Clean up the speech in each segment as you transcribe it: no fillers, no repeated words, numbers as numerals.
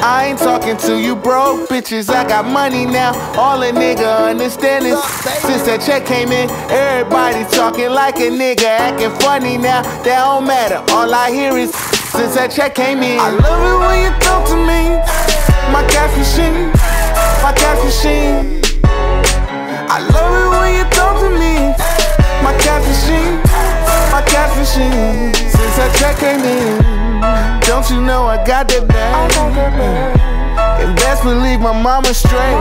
I ain't talking to you broke bitches, I got money now. All a nigga understand is since that check came in, everybody talking like a nigga, acting funny now. That don't matter, all I hear is since that check came in. I love it when you talk to me, my cash machine, my cash machine. I love it when you talk to me, my cash machine, my cash machine. Since that check came in, don't you know I got that bag? And best believe my mama straight.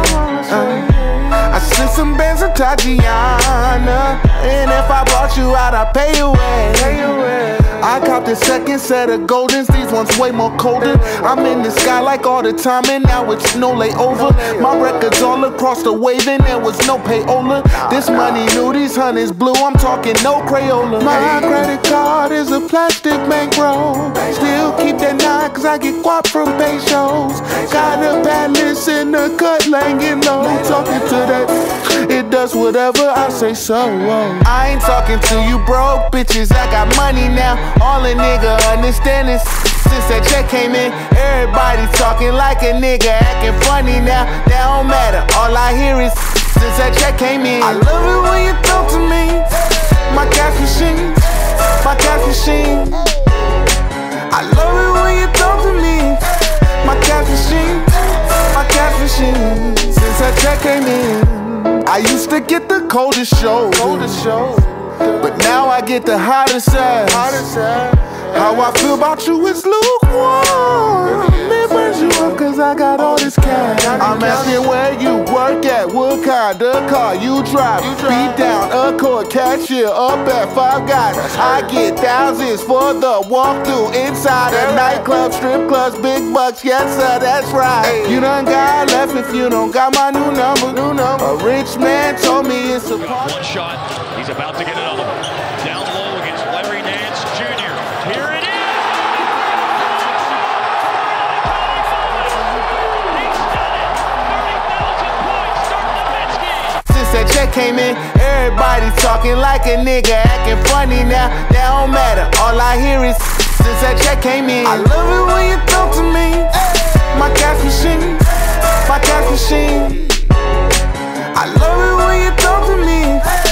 I sent some bands to Tatiana, and if I brought you out, I pay you away. I copped the second set of Goldens, these ones way more colder. I'm in the sky like all the time, and now it's no layover. My records all across the wave, and there was no payola. This money new, these honeys blue, I'm talking no Crayola. My credit card is a plastic bankroll. Still keep that 9 cause I get guap from pay shows. Got a palace in the cut, laying low. Talking to that, it does whatever I say so. I ain't talking to you broke bitches, I got money now. All a nigga understand is since that check came in, everybody talking like a nigga, acting funny now. That don't matter, all I hear is since that check came in. I love it when you talk to me, my cash machine, my cash machine. I love it when you talk to me, my cash machine, my cash machine. Since that check came in, I used to get the coldest shows, but now I get the hottest ass. How I feel about you is lukewarm. It burns you up cause I got all this cash. I'm asking where you work at, what kind of car you drive. Beat down, Accord, cashier, up at Five Guys. I get thousands for the walkthrough inside a nightclub, strip clubs, big bucks, yes sir, that's right. You done got left if you don't got my new number. A rich man told me it's a part. One shot, he's about to get another one. Down low against Larry Nance Jr. Here it is! Since that check came in, everybody talking like a nigga, acting funny now. That don't matter, all I hear is since that check came in. I love it when you talk to me, my cash machine, my cash machine. I love it when you talk to me.